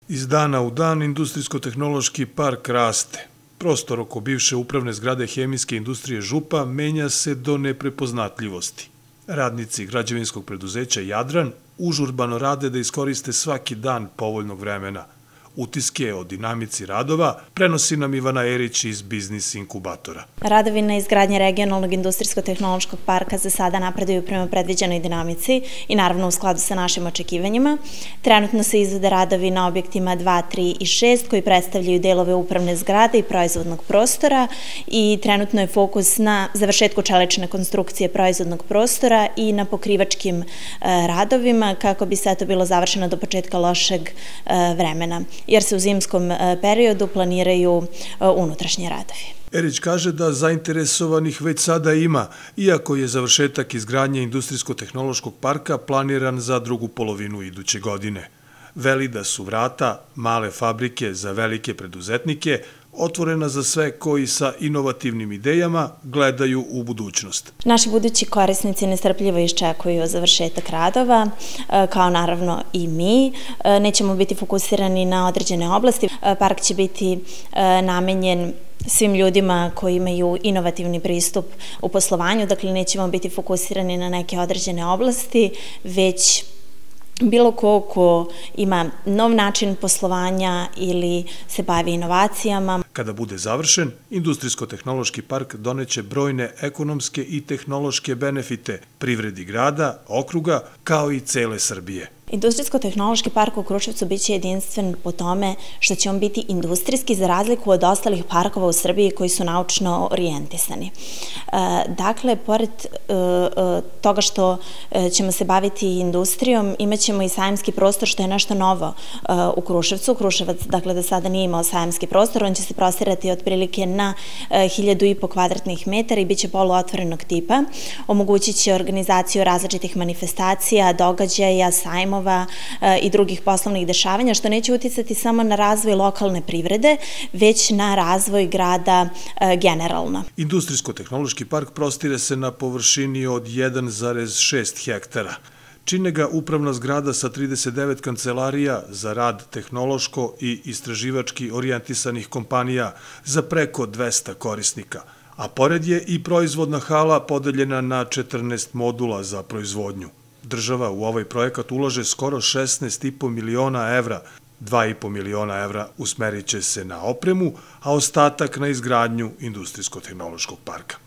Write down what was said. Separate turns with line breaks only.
Iz dana u dan industrijsko-tehnološki park raste. Prostor oko bivše upravne zgrade hemijske industrije Župa menja se do neprepoznatljivosti. Radnici građevinskog preduzeća Jadran užurbano rade da iskoriste svaki dan povoljnog vremena. Utiske o dinamici radova prenosi nam Ivana Erić iz Biznis inkubatora.
Radovi na izgradnji regionalnog industrijsko-tehnološkog parka za sada napreduju prema predviđenoj dinamici i naravno u skladu sa našim očekivanjima. Trenutno se izvode radovi na objektima 2, 3 i 6 koji predstavljaju delove upravne zgrade i proizvodnog prostora i trenutno je fokus na završetku čelične konstrukcije proizvodnog prostora i na pokrivačkim radovima kako bi sve to bilo završeno do početka lošeg vremena, jer se u zimskom periodu planiraju unutrašnji radovi.
Erić kaže da zainteresovanih već sada ima, iako je završetak izgradnje industrijsko-tehnološkog parka planiran za drugu polovinu iduće godine. Veli da su vrata male fabrike za velike preduzetnike otvorena za sve koji sa inovativnim idejama gledaju u budućnost.
Naši budući korisnici nestrpljivo iščekuju završetak radova, kao naravno i mi. Nećemo biti fokusirani na određene oblasti. Park će biti namenjen svim ljudima koji imaju inovativni pristup u poslovanju, dakle nećemo biti fokusirani na neke određene oblasti, već bilo ko ima nov način poslovanja ili se bavi inovacijama.
Kada bude završen, industrijsko-tehnološki park doneće brojne ekonomske i tehnološke benefite privredi grada, okruga, kao i cele Srbije.
Industrijsko-tehnološki park u Kruševcu biće jedinstven po tome što će on biti industrijski za razliku od ostalih parkova u Srbiji koji su naučno orijentisani. Dakle, pored toga što ćemo se baviti industrijom, imaćemo i sajamski prostor što je nešto novo u Kruševcu. Kruševac, dakle, do sada nije imao sajamski prostor, on će se prostirati otprilike na 1500 kvadratnih metara i bit će poluotvorenog tipa. Omogućit će organizaciju različitih manifestacija, događaja, sajmova i drugih poslovnih dešavanja, što neće uticati samo na razvoj lokalne privrede, već na razvoj grada generalno.
Industrijsko-tehnološki park prostire se na površini od 1,6 hektara. Čine ga upravna zgrada sa 39 kancelarija za rad tehnološko i istraživački orijentisanih kompanija za preko 200 korisnika, a pored je i proizvodna hala podeljena na 14 modula za proizvodnju. Država u ovaj projekat ulaže skoro 16,5 miliona evra. 2,5 miliona evra usmerit će se na opremu, a ostatak na izgradnju industrijsko-tehnološkog parka.